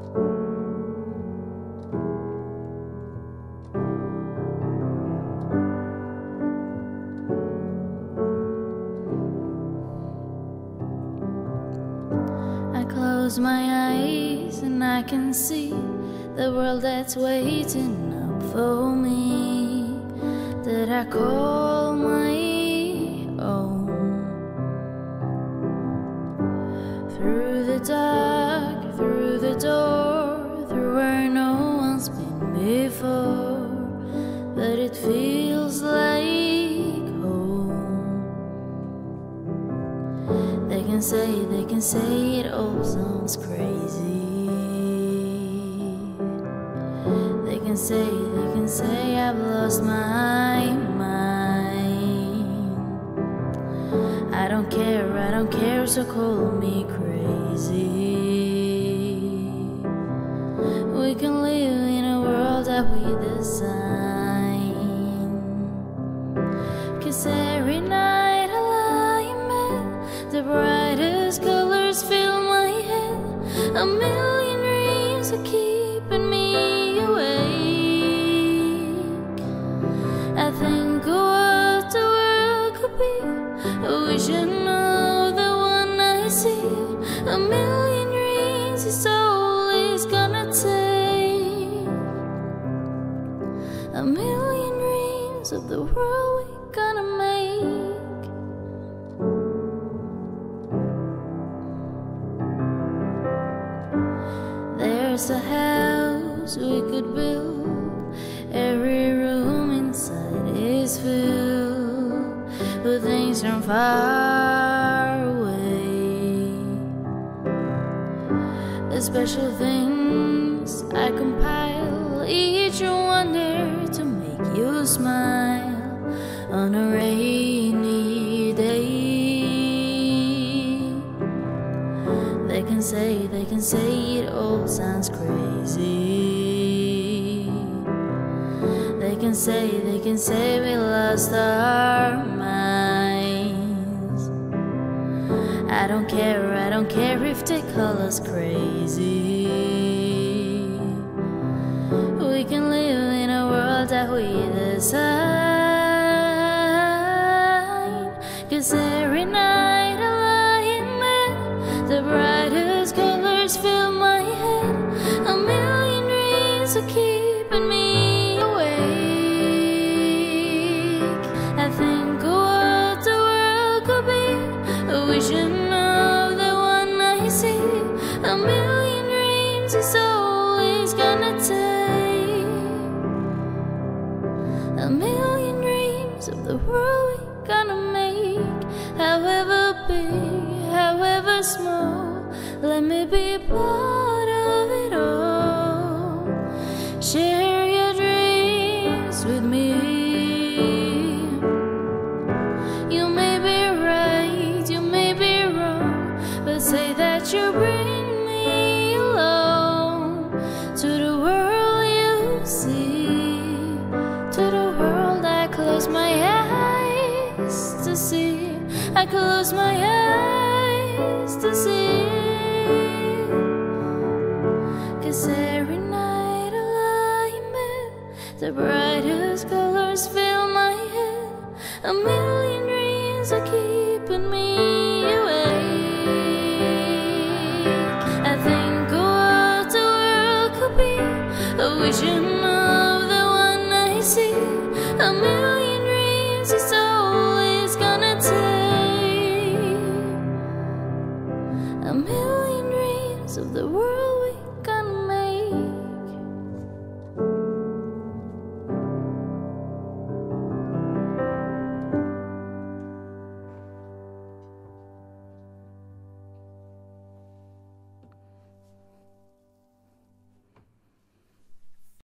I close my eyes and I can see the world that's waiting up for me, that I call my own. Through the dark, through the door, through where no one's been before, but it feels like home. They can say it all sounds crazy. They can say I've lost my mind. I don't care, so call me crazy. We can live in a world that we design, 'cause every night I lie in bed, the brightest colors fill my head. A million dreams are keeping me awake. I think of what the world could be, a vision of the one I see. A million dreams is all it's gonna take. A million dreams of the world we're gonna make. There's a house we could build, every room inside is filled with things from far away. The special things I compile, each one there to make you smile on a rainy day. They can say it all sounds crazy. They can say we lost our minds. I don't care if they call us crazy. We can live in a world that we design, 'cause every night I lie in bed, the brightest colors fill my head. A million dreams are keeping me awake. I think of what the world could be, a vision of the one I see. A million dreams is all it's gonna take. A million dreams of the world we're gonna make. However big, however small, let me be part of it all. Share your dreams with me. You may be right, you may be wrong, but say that you bring me along to the world you see, to the world I close my eyes to see. I close my eyes to see. 'Cause every night I lie in bed, the brightest colors fill my head. A million dreams are keeping me awake. I think of what the world could be, a vision of the one I see. A million dreams is all it's gonna take. A million dreams of the world